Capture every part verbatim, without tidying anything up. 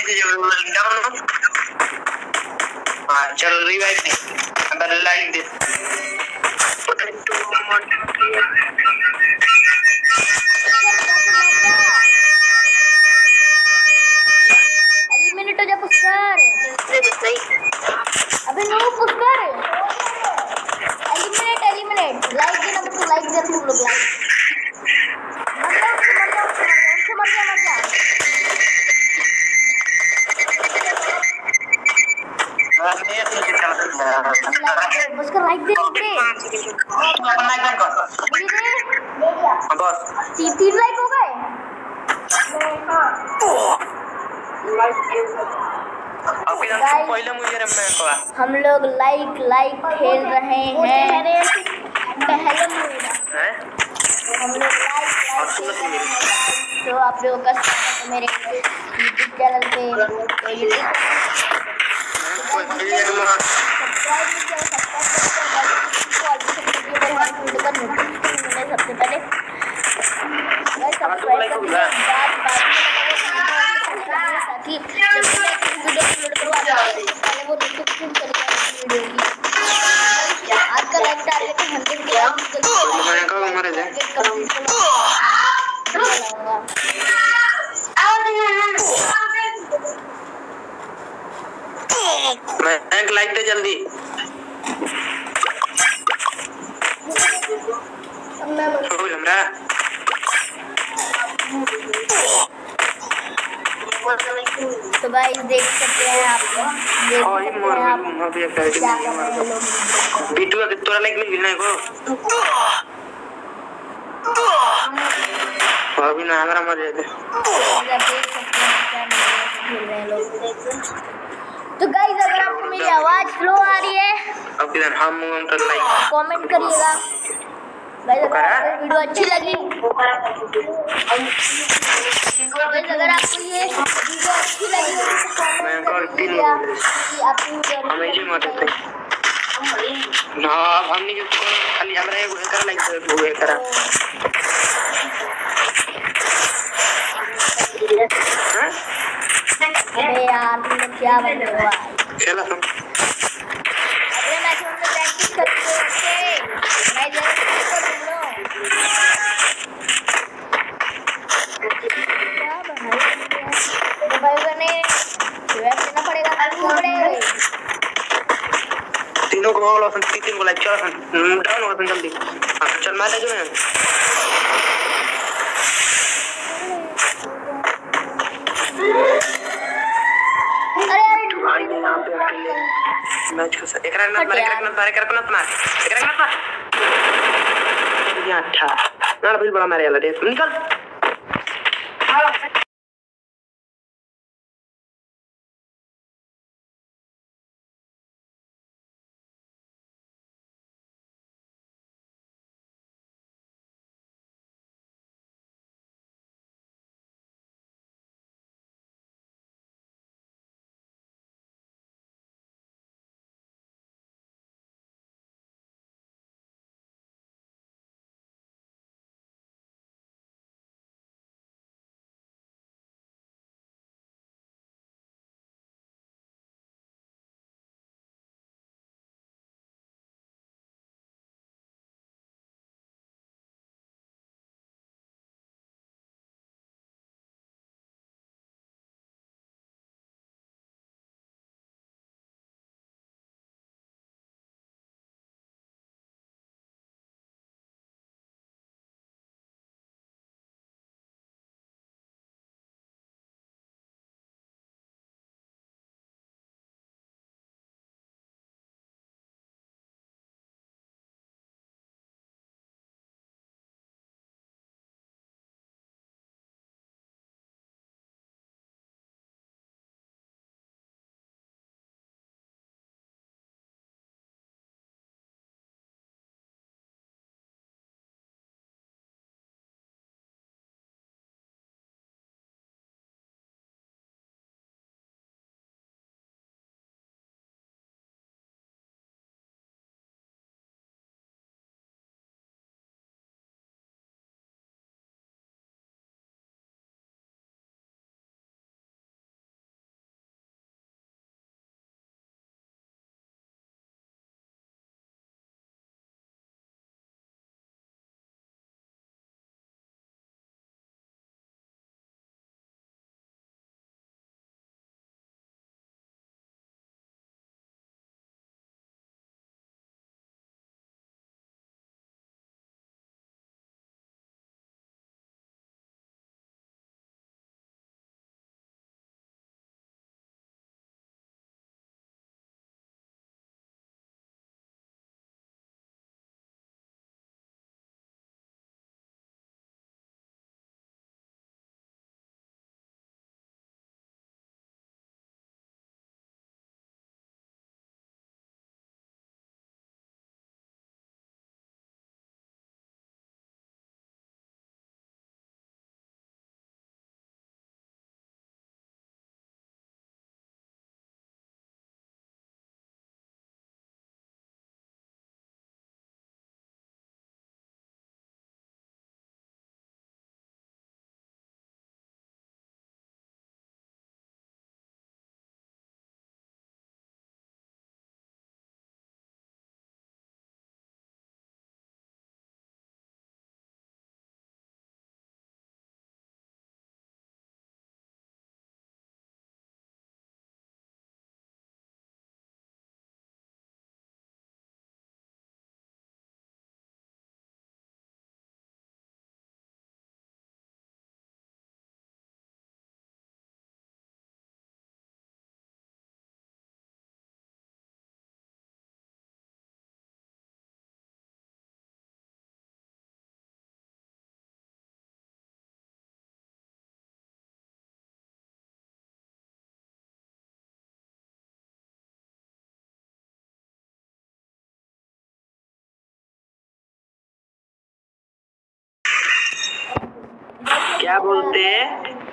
Down हाँ चल revive दे अंदर लाइट दे एलिमिनेट हो जा पुष्कर अबे no Pushkar eliminate eliminate like देना मुझको लाइक दे तुम लोग लाइक मर जा मर जा उनसे मर जा मर जा पुष्कर लाइक दे दे अपना लाइक कर बस तीन तीन लाइक हो गए पहले मुझे हम लोग लाइक लाइक खेल रहे हैं पहले हम लोग लाइक लाइक खेल रहे हैं तो आप लोगों का स्वागत है मेरे यूट्यूब चैनल पे तो यूट्यूब सब्सक्राइब नहीं किया सब्सक्राइब सबसे पहले सब्सक्राइब करने के बाद ताकि जब वीडियो अपलोड करूँ पहले वो नोटिफिकेशन चले जाए वीडियो की आज का लाइक टारगेट है हंड्रेड के मैं एक लाइक दे जल्दी हमरा तो गाइस देख सकते हैं आप देख सकते हैं आप क्या कर रहे हैं लोग बिट्टू का तोरा लाइक मिल गया को अभी ना हमारा मर जाते देख सकते हैं क्या खेल रहे हैं लोग तो गाइस अगर आपको मेरी आवाज स्लो आ रही है अब किधर हम तो लाइक कमेंट करिएगा गाइस अगर आपको वीडियो अच्छी लगी गाइस अगर आपको ये वीडियो अच्छी लगी तो कमेंट करिएगा कि आपको वीडियो हमें ही मत देते ना अब हमने जो खाली हमरा एक कर लाइक वो करा हां अरे यार तुम लोग क्या बन रहे हो चलो हम अरे मैं तुम लोग प्रैक्टिस करते थे मैं जरा कर लो क्या भाई तो भाई बने रिवाइव देना पड़ेगा क्यों पड़ेगा तीनों को बोलो सन तीन को लाइक चलो डाउन हो सन जल्दी चल मार दे मैच को एकरा ना मारे एकरा ना मारे एकरा ना मार एकरा ना मार ये अच्छा ना बिल बड़ा मारे वाला दे निकल क्या बोलते हैं?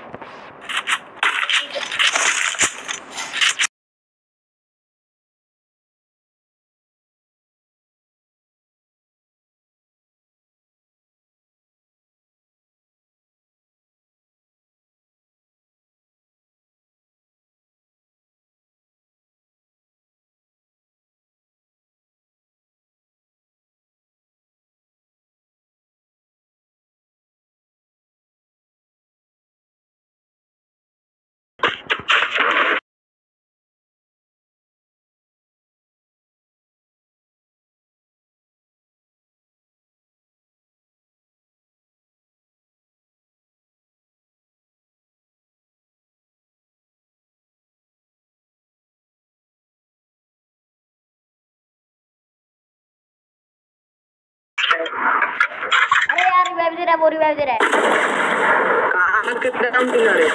अरे यार रिवाइव दे रहा है, वो रिवाइव दे रहा है। कहाँ कितना काम किया रे?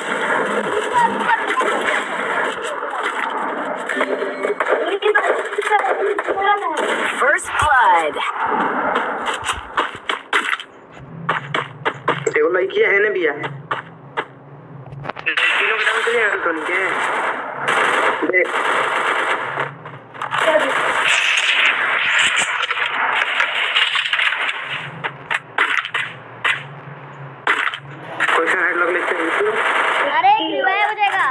First blood. देखो लाइक किया है ना भैया। तीनों के नाम चले एंटोनी के। देख। अरे रिवाइव हो जाएगा।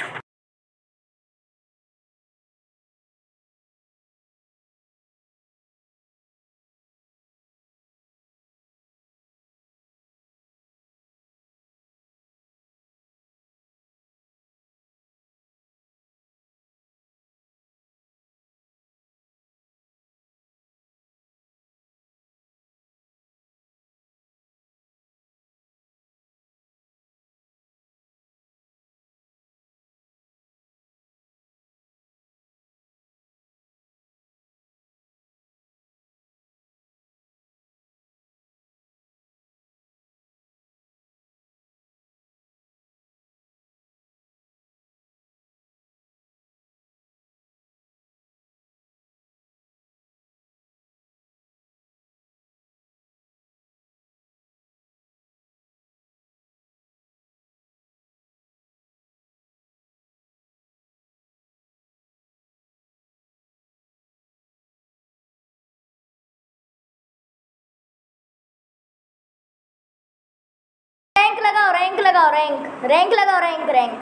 रैंक लगाओ, रैंक लगाओ, रैंक रैंक लगाओ, रैंक रैंक।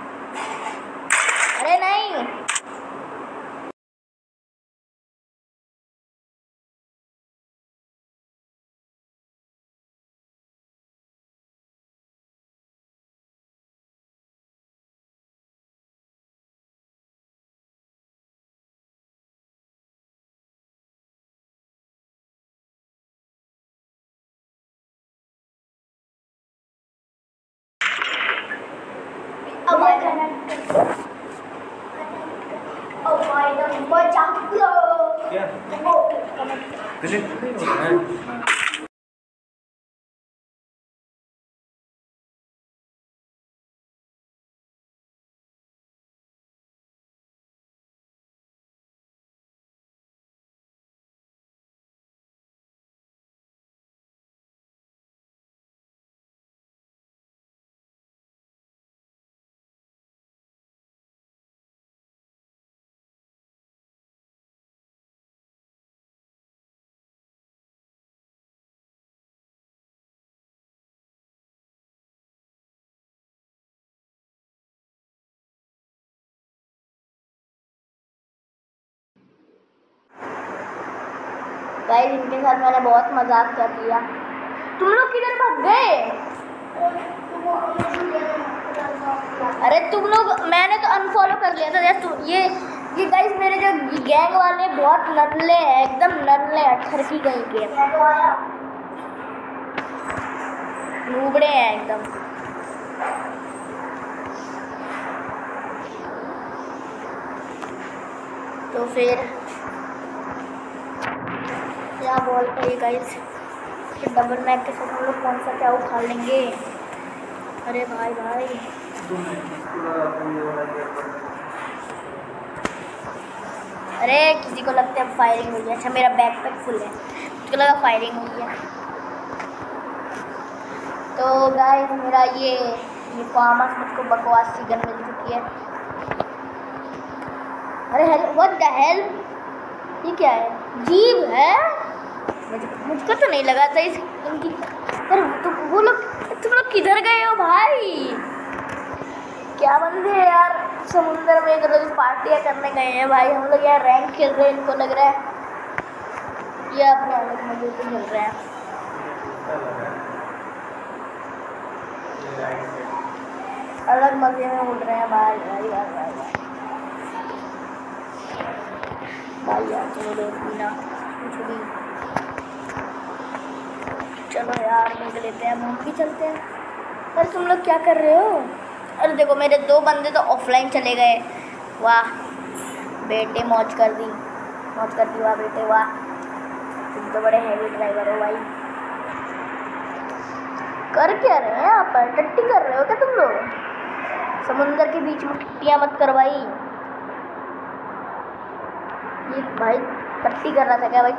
अरे नहीं अब गाइस इनके साथ मैंने बहुत मजाक कर लिया। तुम लोग किधर भाग गए? अरे तुम लोग, मैंने तो अनफॉलो कर लिया था। तु, ये ये गाइस मेरे जो गैंग वाले बहुत नल्ले हैं, एकदम नल्ले अठर की गई के नूबड़े हैं एकदम। तो फिर क्या बोलते हैं गाइस, डबल मैक के साथ हम लोग कौन सा क्या उठा लेंगे? अरे भाई भाई अरे किसी को लगता है फायरिंग हो गया। अच्छा मेरा बैकपैक फुल है, मुझको लगा फायरिंग हो गया। तो गाइस मेरा ये ये फार्मर्स मुझको बकवास सी गन मिल चुकी है। अरे हेल व्हाट द हेल, ये क्या है? जीव है? मुझ, मुझको तो नहीं लगा था इस इनकी। अरे तो वो लोग, तुम लोग किधर गए हो भाई? क्या बंदे हैं यार, समुंदर में इधर उधर पार्टियाँ करने गए हैं भाई। हम लोग यार रैंक खेल रहे हैं, इनको लग रहा है ये अपने अलग मजे से खेल रहे हैं। अलग मजे में उड़ रहे हैं भाई भाई भाई भाई भाई यार। चलो देखो ना कुछ भी, चलो यार देख लेते हैं, हम भी चलते हैं। अरे तुम लोग क्या कर रहे हो? अरे देखो मेरे दो बंदे तो ऑफलाइन चले गए। वाह बेटे, मौज कर दी, मौज कर दी, वाह बेटे वाह, तुम तो बड़े हैवी ड्राइवर हो भाई। कर क्या रहे हैं यहाँ पर? टट्टी कर रहे हो क्या तुम लोग? समुंदर के बीच में टट्टियाँ मत करवाई। ये भाई टट्टी कर रहा था क्या भाई?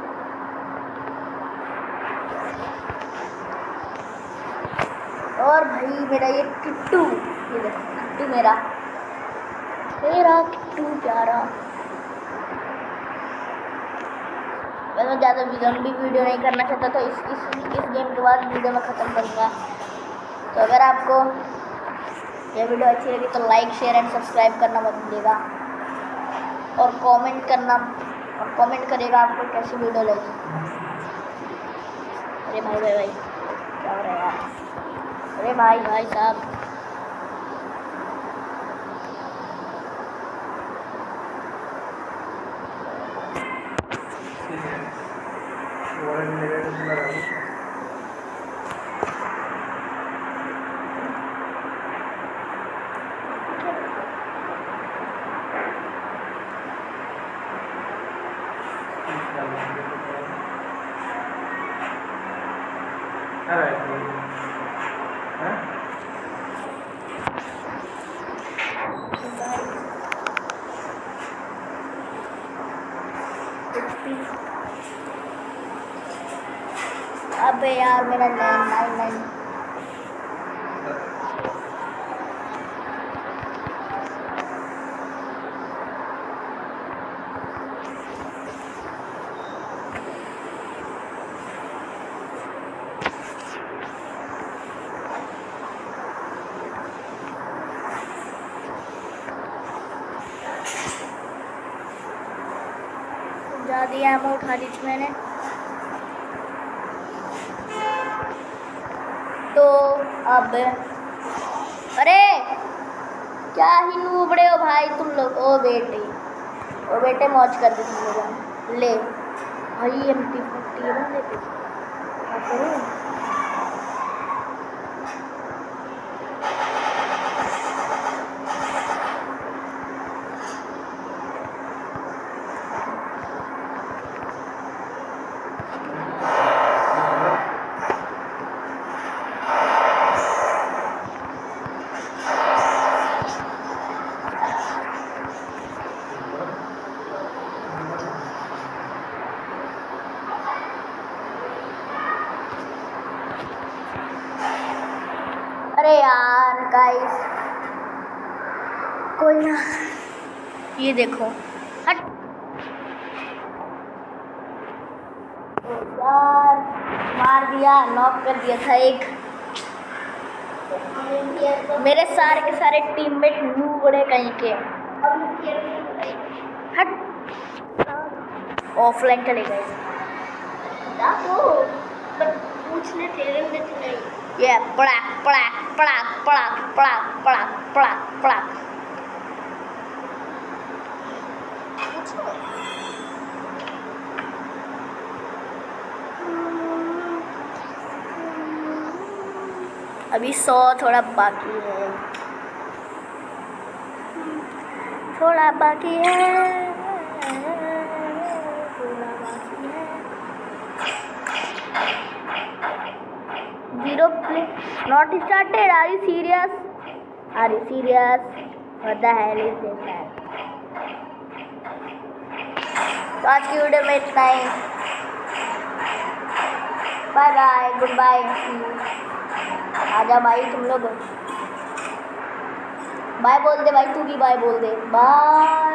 और भाई मेरा ये किट्टू, ये देखो किट्टू मेरा मेरा किट्टू प्यारा। मैं ज़्यादा लंबी वीडियो नहीं करना चाहता, तो इस इस इस गेम के बाद वीडियो में ख़त्म करूँगा। तो अगर आपको ये वीडियो अच्छी लगी तो लाइक शेयर एंड सब्सक्राइब करना मत भूलिएगा, और कमेंट करना और कमेंट करिएगा आपको कैसी वीडियो लगी। अरे भाई भाई भाई क्या हो रहा है यार? अरे भाई भाई साहब, अबे यार मेरा नाइन नाइन नाइन जा दिया एमो उठा ली थी मैंने। तो अब अरे क्या ही नूबड़े हो भाई तुम लोग। ओ बेटे ओ बेटे मौज कर दे तुम लोग। ले भाई एम पी फोर्टी है ना, लेते क्या करूँ? अरे यार गाइस कोई ना, ये देखो हट यार, मार दिया, नॉक कर दिया था एक। मेरे सारे के सारे टीममेट नूबड़े कहीं के। हट, ऑफलाइन चले गए। पूछने तेरे में तो नहीं। ये पड़ाक पड़ाक पड़ाक पड़ाक पड़ाक पड़ाक पड़ाक पड़ाक। अभी सौ थोड़ा बाकी है, थोड़ा बाकी है, थोड़ा बाकी है। Zero play not started. Are you serious? Are you serious? What the hell is this man? तो आज की वीडियो में इतना ही। Bye bye, goodbye. आजा भाई तुम लोग, बाय बोल दे भाई, तू भी बाय बोल दे, बाय।